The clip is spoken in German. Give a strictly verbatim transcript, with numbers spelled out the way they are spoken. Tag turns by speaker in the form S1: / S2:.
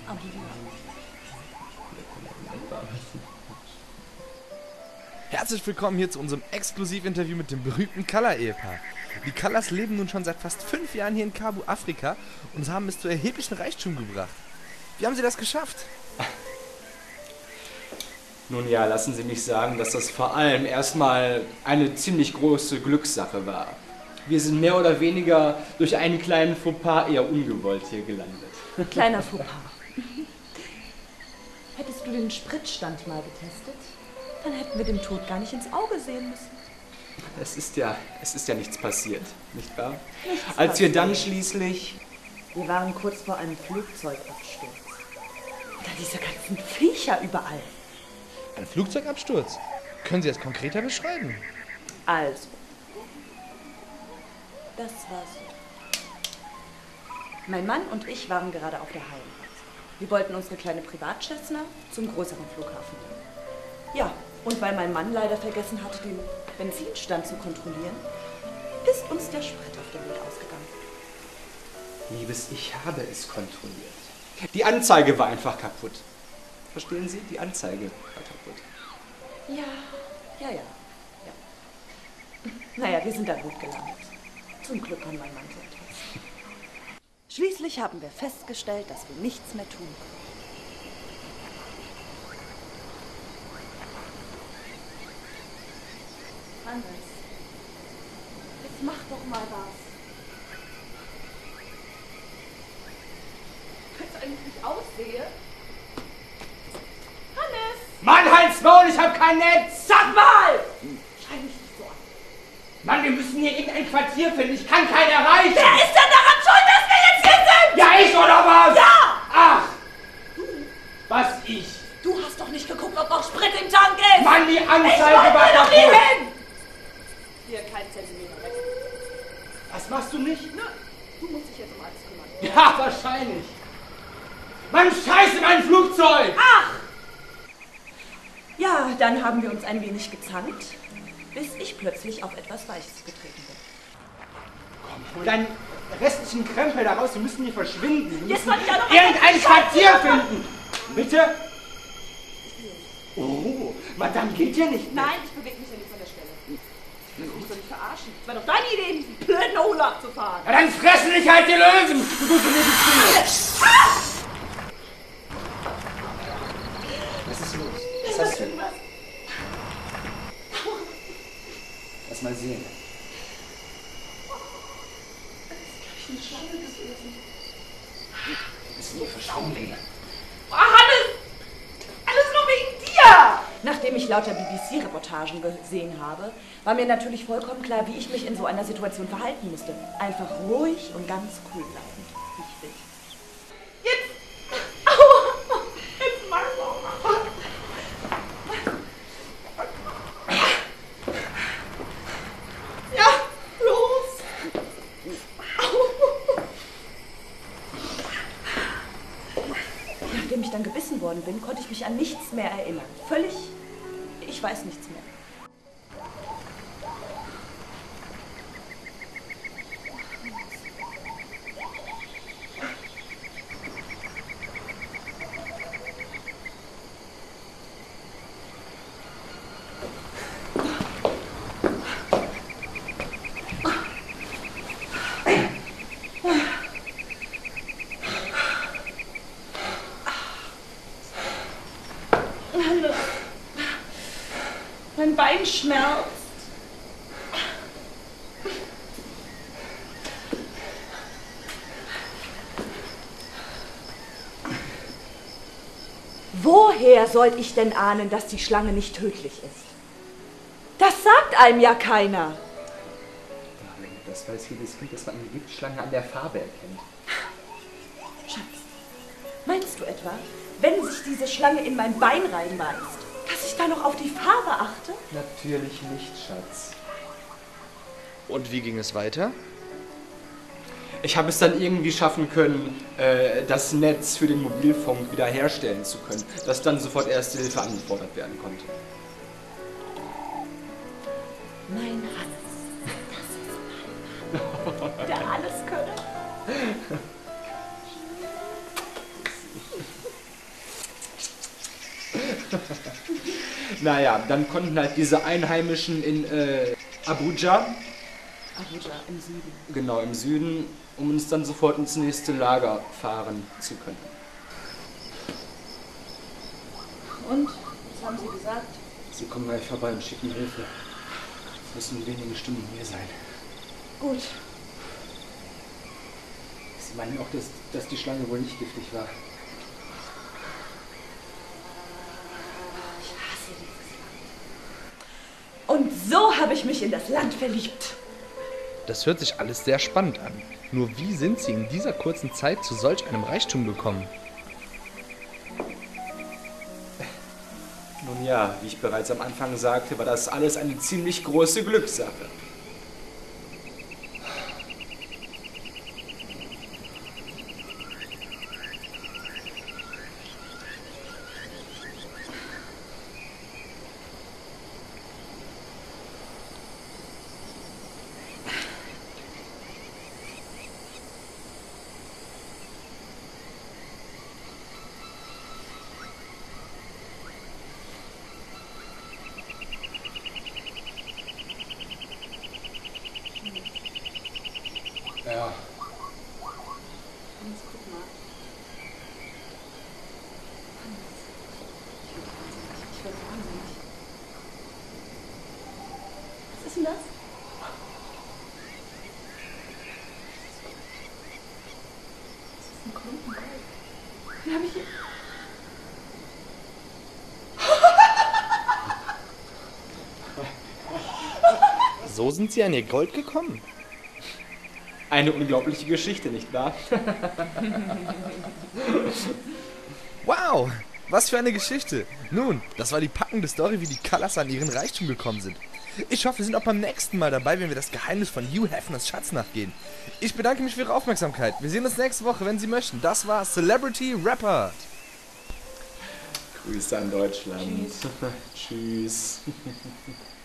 S1: Aber ja.
S2: Herzlich willkommen hier zu unserem Exklusivinterview mit dem berühmten Kalla-Ehepaar. Die Kallas leben nun schon seit fast fünf Jahren hier in Kabu, Afrika und haben es zu erheblichen Reichtum gebracht. Wie haben sie das geschafft?
S3: Nun ja, lassen Sie mich sagen, dass das vor allem erstmal eine ziemlich große Glückssache war. Wir sind mehr oder weniger durch einen kleinen Fauxpas eher ungewollt hier gelandet.
S1: Kleiner Fauxpas. Hättest du den Spritstand mal getestet, dann hätten wir dem Tod gar nicht ins Auge sehen müssen.
S3: Es ist ja, es ist ja nichts passiert, nicht wahr?
S1: Nichts
S3: Als
S1: passiert.
S3: wir dann schließlich...
S1: Wir waren kurz vor einem Flugzeugabsturz. Und dann diese ganzen Viecher überall.
S2: Ein Flugzeugabsturz? Können Sie das konkreter beschreiben?
S1: Also, das war so. Mein Mann und ich waren gerade auf der Heimreise. Wir wollten unsere kleine Privatcessna zum größeren Flughafen nehmen. Ja, und weil mein Mann leider vergessen hatte, den Benzinstand zu kontrollieren, ist uns der Sprit auf dem Weg ausgegangen.
S3: Liebes, ich habe es kontrolliert. Die Anzeige war einfach kaputt. Verstehen Sie? Die Anzeige war kaputt.
S1: Ja, ja, ja, ja. Naja, wir sind da gut gelandet. Zum Glück kann mein Mann so etwas. Schließlich haben wir festgestellt, dass wir nichts mehr tun können. Hannes, jetzt mach doch mal was. Kannst du eigentlich nicht aussehe? Hannes!
S3: Mann, halt's Maul, ich hab kein Netz!
S1: Sag mal! Schrei mich nicht so an.
S3: Mann, wir müssen hier irgendein Quartier finden, ich kann keinen erreichen!
S1: Wer ist denn daran schuld, dass wir jetzt hier sind?
S3: Ja, ich oder was?
S1: Ja!
S3: Ach! Was ich?
S1: Du hast doch nicht geguckt, ob noch Sprit im Tank ist!
S3: Mann, die
S1: Ich
S3: Anzeige war
S1: wollte doch nie
S3: kaputt!
S1: hin! Hier, kein Zentimeter weg.
S3: Was machst du nicht?
S1: Nö, du musst dich jetzt um alles kümmern.
S3: Ja, wahrscheinlich. Mann, scheiße, mein Flugzeug!
S1: Ach! Ja, dann haben wir uns ein wenig gezankt, bis ich plötzlich auf etwas Weiches getreten bin.
S3: Hol deinen restlichen Krempel da raus, wir müssen hier verschwinden. Wir
S1: Jetzt
S3: müssen
S1: soll ich ja noch
S3: irgendein
S1: mal-
S3: Quartier
S1: Scheiße!
S3: finden. Bitte? Oh, Madame geht ja nicht mehr.
S1: Nein, ich bewege mich ja nicht von der Stelle. Du musst doch nicht verarschen. Es war doch deine Idee, diesen blöden Hula abzufahren.
S3: Ja, dann fressen dich halt die Löwen. Du tust mir die Zähne. Was ist los? Was hast du? Lass mal sehen.
S1: Eine Schlange gewesen.
S3: Bist du hier verschwunden?
S1: Oh, Hannes! Alles nur wegen dir! Nachdem ich lauter B B C-Reportagen gesehen habe, war mir natürlich vollkommen klar, wie ich mich in so einer Situation verhalten musste. Einfach ruhig und ganz cool bleiben. Wichtig. Jetzt! Aua! Jetzt mach doch mal! Ja, los! Nachdem ich dann gebissen worden bin, konnte ich mich an nichts mehr erinnern. Völlig, ich weiß nichts mehr. Mein Bein schmerzt. Woher sollte ich denn ahnen, dass die Schlange nicht tödlich ist? Das sagt einem ja keiner.
S3: Das weiß jedes Kind, dass man eine Giftschlange an der Farbe erkennt.
S1: Schatz, meinst du etwa, wenn sich diese Schlange in mein Bein reinbeißt, dass ich da noch auf die Farbe achte?
S3: Natürlich nicht, Schatz.
S2: Und wie ging es weiter?
S3: Ich habe es dann irgendwie schaffen können, äh, das Netz für den Mobilfunk wiederherstellen zu können, dass dann sofort Erste Hilfe angefordert werden konnte.
S1: Mein Hannes, das ist mein Mann. Der Alleskönner.
S3: Naja, dann konnten halt diese Einheimischen in äh, Abuja,
S1: Abuja im Süden.
S3: genau im Süden, um uns dann sofort ins nächste Lager fahren zu können.
S1: Und? Was haben Sie gesagt?
S3: Sie kommen gleich vorbei und schicken Hilfe. Es müssen wenige Stunden hier sein.
S1: Gut.
S3: Sie meinen auch, dass, dass die Schlange wohl nicht giftig war.
S1: Ich hasse dieses Land. Und so habe ich mich in das Land verliebt.
S2: Das hört sich alles sehr spannend an. Nur wie sind Sie in dieser kurzen Zeit zu solch einem Reichtum gekommen?
S3: Nun ja, wie ich bereits am Anfang sagte, war das alles eine ziemlich große Glückssache. Ja.
S1: Hans, guck mal. Hans. Ich werde wahnsinnig. Was ist denn das? Das ist ein Klumpen Gold. Den habe ich hier.
S2: So sind Sie an Ihr Gold gekommen?
S3: Eine unglaubliche Geschichte, nicht wahr?
S2: Wow, was für eine Geschichte. Nun, das war die packende Story, wie die Callas an ihren Reichtum gekommen sind. Ich hoffe, Sie sind auch beim nächsten Mal dabei, wenn wir das Geheimnis von Hugh Hefners Schatz nachgehen. Ich bedanke mich für Ihre Aufmerksamkeit. Wir sehen uns nächste Woche, wenn Sie möchten. Das war Celebrity Rapper.
S3: Grüße an Deutschland. Tschüss. Tschüss.